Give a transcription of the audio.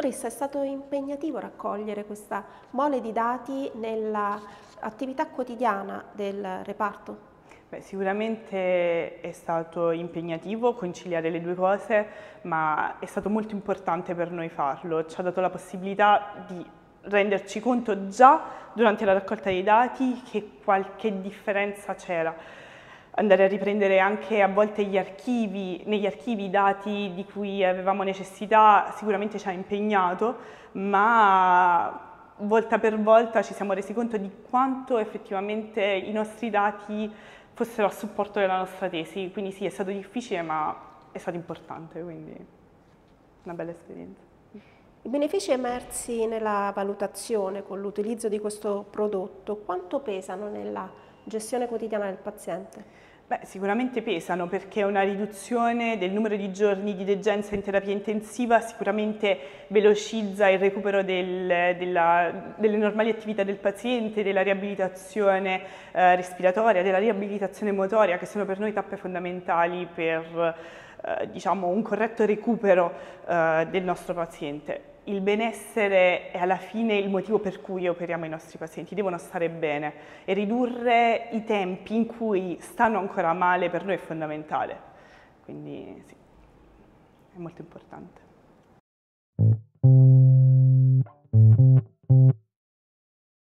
Doris, è stato impegnativo raccogliere questa mole di dati nell'attività quotidiana del reparto? Beh, sicuramente è stato impegnativo conciliare le due cose, ma è stato molto importante per noi farlo. Ci ha dato la possibilità di renderci conto già durante la raccolta dei dati che qualche differenza c'era. Andare a riprendere anche a volte negli archivi i dati di cui avevamo necessità sicuramente ci ha impegnato, ma volta per volta ci siamo resi conto di quanto effettivamente i nostri dati fossero a supporto della nostra tesi, quindi sì, è stato difficile ma è stato importante, quindi una bella esperienza. I benefici emersi nella valutazione con l'utilizzo di questo prodotto, quanto pesano nella gestione quotidiana del paziente? Beh, sicuramente pesano perché una riduzione del numero di giorni di degenza in terapia intensiva sicuramente velocizza il recupero delle normali attività del paziente, della riabilitazione respiratoria, della riabilitazione motoria, che sono per noi tappe fondamentali per diciamo, un corretto recupero del nostro paziente. Il benessere è alla fine il motivo per cui operiamo i nostri pazienti, devono stare bene e ridurre i tempi in cui stanno ancora male per noi è fondamentale, quindi sì, è molto importante.